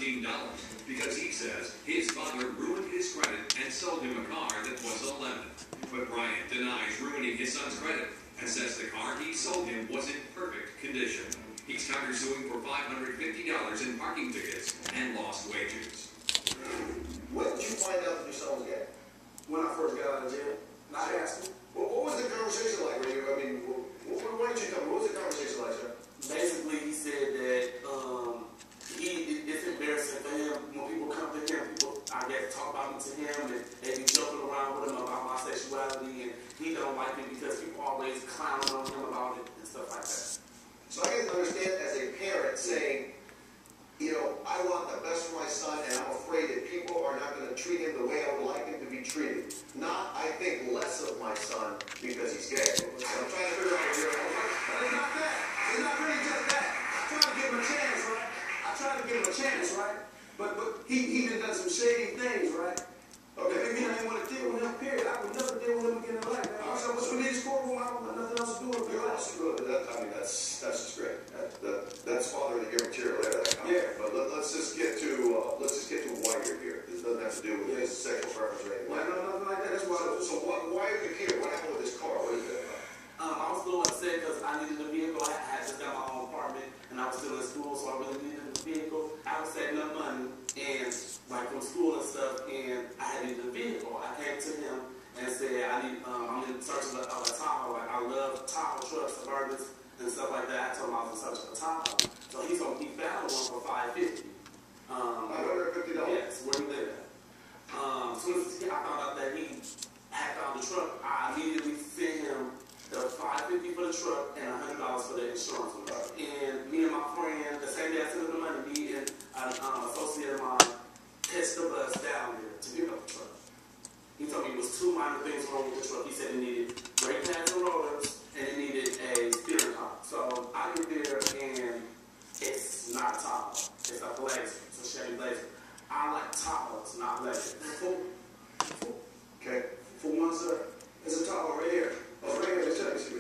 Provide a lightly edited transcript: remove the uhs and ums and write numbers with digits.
$13 because he says his father ruined his credit and sold him a car that was a lemon. But Bryant denies ruining his son's credit and says the car he sold him was in perfect condition. He's countersuing for $550 in parking tickets and lost wages. When did you find out that your son was gay? When I first got out of jail, I asked him. Well, what was the conversation like? Why did you tell me? What was the conversation like, sir? Basically, he said that it's embarrassing for him when people come to him. People, I guess, talk about me to him, and they be joking around with him about my sexuality, and he don't like it because people always clown on him about it and stuff like that. So I can understand as a parent saying, you know, I want the best for my son, and I'm afraid that people are not going to treat him the way I would like him to be treated. Not, I think less of my son because he's gay. I'm trying to figure out here. But it's not that. It's not really just that. I try to give him a chance, right? I try to give him a chance, right? But he done some shady things, right? Okay, maybe I didn't want to deal with him, period. I would never deal with him again in life, man. So what's with these courtroom? I don't have nothing else to do with it. That's just great. That's fathering your material there. Yeah. But let's just get to why you're here. This doesn't have to do with his sexual preference or anything. No, nothing like that. That's why. So why are you here? What happened with this car? What is it about? I was a little upset because I needed a vehicle. I had just got my own apartment, and I was still in school, so I really needed a vehicle. I was saving up money, and like from school and stuff, and I needed a vehicle. I came to him and said, I'm in search of a Tahoe. Like, I love Tahoe trucks, Suburbans, and stuff like that. I told him I was in search of a Tahoe. So he found one for $550. $550? Yes, where he lived at. As soon as I found out that he had found the truck, I immediately sent him the $550 for the truck and $100 for the insurance. And me and my friend, the same day I sent him the money, me and an associate of mine catch the bus down there to pick up the truck. He told me it was two minor things wrong with the truck. He said it needed brake pads and rotors, and it needed a steering column. So I get there, and it's not a Tahoe. It's a Blazer. It's a Chevy Blazer. I like Tahoes, not Blazers. Okay. For one, sir, it's a Tahoe right here. Oh, right here. Let me see.